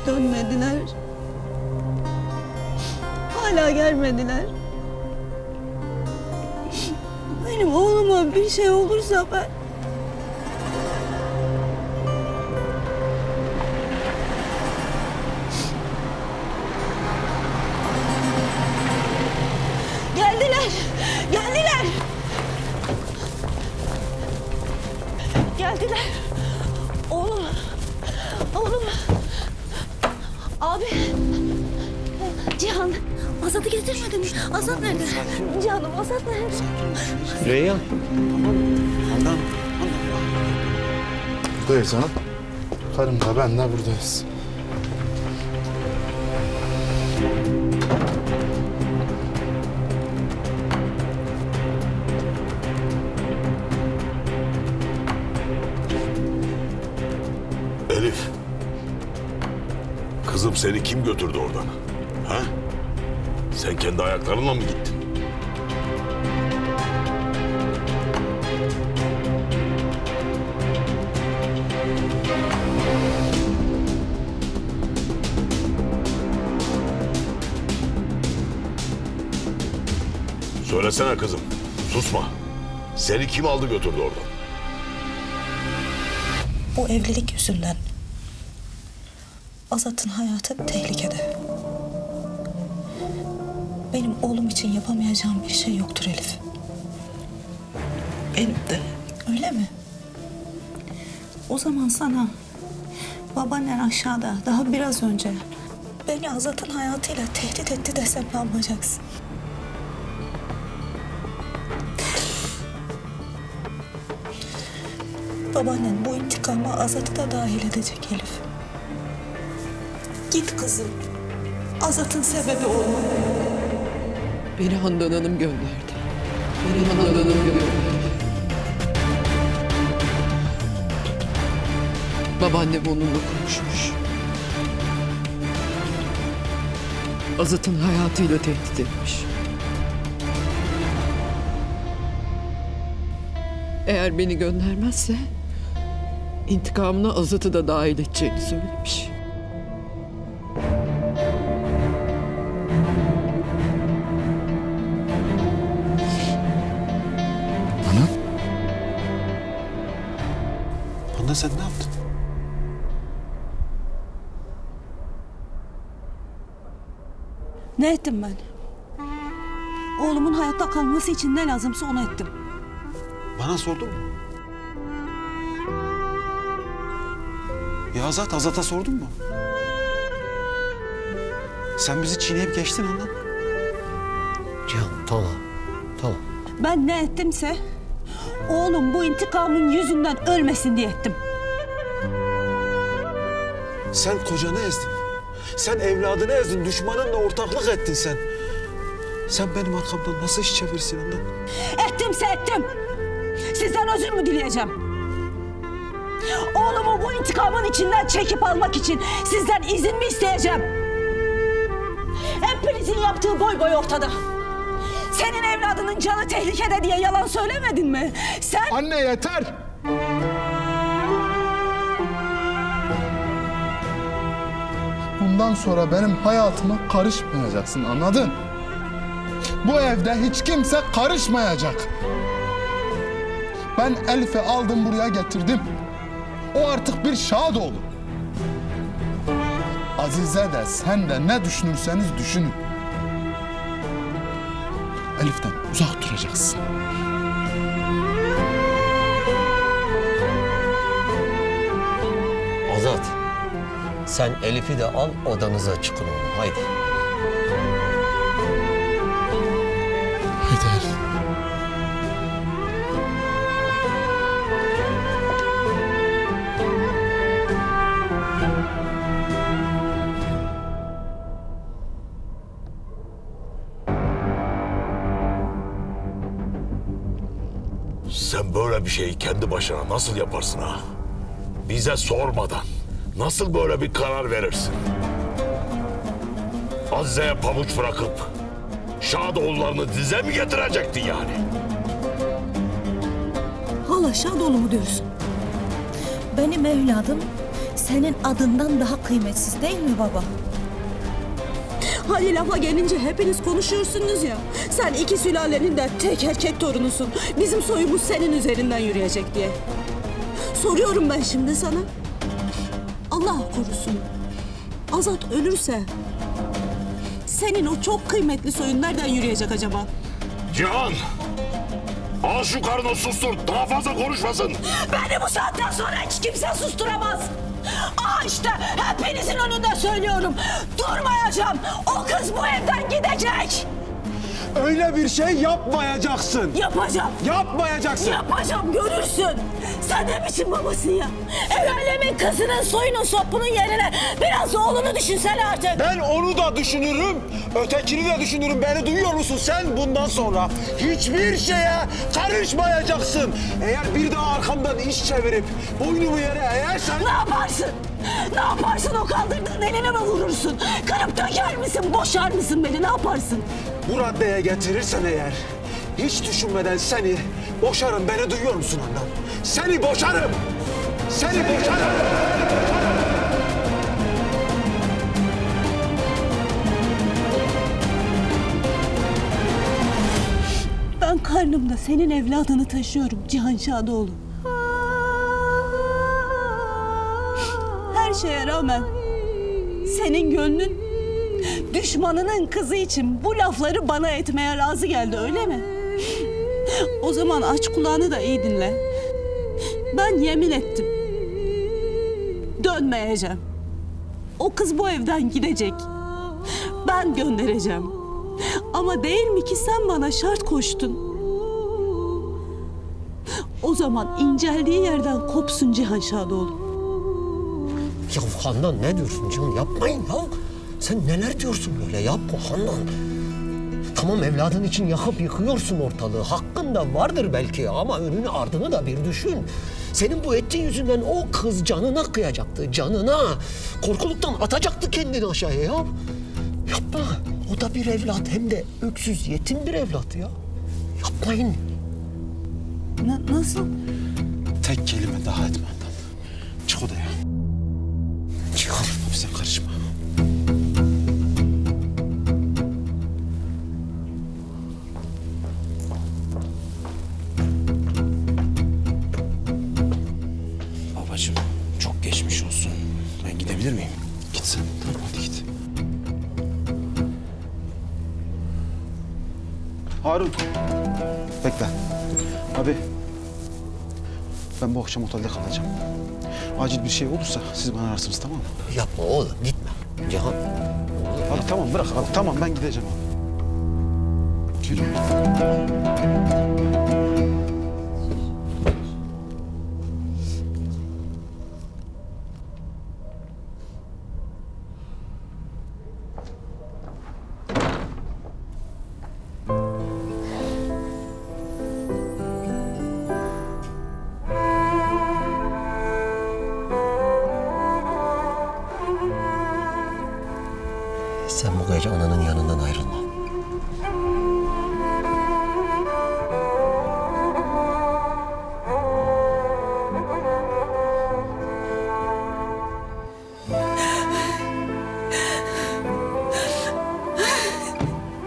dönmediler. Hala gelmediler. Benim oğluma bir şey olursa ben... Geldiler! Geldiler! Geldiler! Oğlum! Oğlum! Abi! Cihan! Azat'ı getirmedin mi? Azat nerede? Cihan'ım Azat nerede? Reyhan. Handan. Buradayız hanım. Karım da ben de buradayız. Elif. Kızım seni kim götürdü oradan? Ha? Sen kendi ayaklarınla mı gittin? Söylesene kızım. Susma. Seni kim aldı götürdü oradan? Bu evlilik yüzünden Azat'ın hayatı tehlikede. Benim oğlum için yapamayacağım bir şey yoktur Elif. Benim de. Öyle mi? O zaman sana babaannen aşağıda daha biraz önce Beni Azat'ın hayatıyla tehdit etti desem ne yapacaksın? Babaannen bu intikama Azat'ı da dahil edecek Elif. Git kızım. Azat'ın sebebi olma. Beni Handan Hanım gönderdi. Beni Handan Hanım gönderdi. Babaannem onunla konuşmuş. Azat'ın hayatıyla tehdit etmiş. Eğer beni göndermezse intikamına Azat'ı da dahil edeceğini söylemiş. Ana? Handan sen ne yaptın? Ne ettim ben? Oğlumun hayatta kalması için ne lazımsa onu ettim. Bana sordun mu? Ya Azat'a sordun mu? Sen bizi çiğneyip geçtin Handan. Cihan tamam. Tamam. Ben ne ettimse oğlum bu intikamın yüzünden ölmesin diye ettim. Sen kocanı ezdin. Sen evladını ezdin. Düşmanınla ortaklık ettin sen. Sen benim arkamdan nasıl iş çevirsin Handan? Ettimse ettim. Sizden özür mü dileyeceğim? Oğlumu bu intikamın içinden çekip almak için sizden izin mi isteyeceğim? Hepinizin yaptığı boy boy ortada. Senin evladının canı tehlikede diye yalan söylemedin mi? Sen... Anne yeter! Bundan sonra benim hayatıma karışmayacaksın, anladın? Bu evde hiç kimse karışmayacak. Ben Elif'i aldım buraya getirdim. O artık bir Şadoğlu. Azize de sen de ne düşünürseniz düşünün. Elif'ten uzak duracaksın. Azat. Sen Elif'i de al odanıza çıkın oğlum. Haydi. Haydi Elif. Sen böyle bir şeyi kendi başına nasıl yaparsın ha? Bize sormadan nasıl böyle bir karar verirsin? Azize'ye pabuç bırakıp Şadoğullarını dize mi getirecektin yani? Hala Şadoğlu mu diyorsun? Benim evladım senin adından daha kıymetsiz değil mi baba? Hani lafa gelince hepiniz konuşuyorsunuz ya. Sen iki sülalenin de tek erkek torunusun. Bizim soyumuz senin üzerinden yürüyecek diye. Soruyorum ben şimdi sana. Allah korusun. Azat ölürse senin o çok kıymetli soyun nereden yürüyecek acaba? Cihan! Al şu karını sustur. Daha fazla konuşmasın. Beni bu saatten sonra hiç kimse susturamaz. Aa işte hepinizin önünde söylüyorum. Durmayacağım. O kız bu evden gidecek. Öyle bir şey yapmayacaksın. Yapacağım. Yapmayacaksın. Yapacağım, görürsün. Sen ne biçim babasın ya? El alemin kızının soyunun sopunun yerine biraz da oğlunu düşünsene artık. Ben onu da düşünürüm, ötekini de düşünürüm. Beni duyuyor musun? Sen bundan sonra hiçbir şeye karışmayacaksın. Eğer bir daha arkamdan iş çevirip boynumu yere eğersen... Ne yaparsın? Ne yaparsın? O kaldırdığın eline mi vurursun? Kırıp döker misin? Boşar mısın beni? Ne yaparsın? Bu raddeye getirirsen eğer, hiç düşünmeden seni boşarım. Beni duyuyor musun Handan? Seni boşarım. Seni boşarım. Ben karnımda senin evladını taşıyorum Cihan Şadoğlu. Her şeye rağmen senin gönlün düşmanının kızı için bu lafları bana etmeye razı geldi, öyle mi? O zaman aç kulağını da iyi dinle. Ben yemin ettim. Dönmeyeceğim. O kız bu evden gidecek. Ben göndereceğim. Ama değil mi ki sen bana şart koştun? O zaman inceldiği yerden kopsun Cihan Şadoğlu. Ya Handan ne diyorsun canım? Yapmayın ya. Sen neler diyorsun böyle? Yapma Handan. Tamam evladın için yakıp yıkıyorsun ortalığı. Hakkın da vardır belki ama önünü ardını da bir düşün. Senin bu ettiğin yüzünden o kız canına kıyacaktı, canına. Korkuluktan atacaktı kendini aşağıya ya. Yapma. O da bir evlat, hem de öksüz, yetim bir evlat ya. Yapmayın. Nasıl? Tek kelime daha etme Handan. Çık odaya. Cihan. Abi sen karışma. Babacığım çok geçmiş olsun. Ben gidebilir miyim? Git sen. Tamam hadi git. Harun. Bekle. Abi. Ben bu akşam otelde kalacağım. Acil bir şey olursa siz bana ararsınız, tamam mı? Yapma oğlum, gitme. Cihan. Abi tamam bırak abi. Tamam ben gideceğim abi. Yürü. Sen bu gece ananın yanından ayrılma.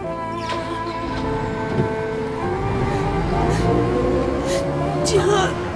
Cihan.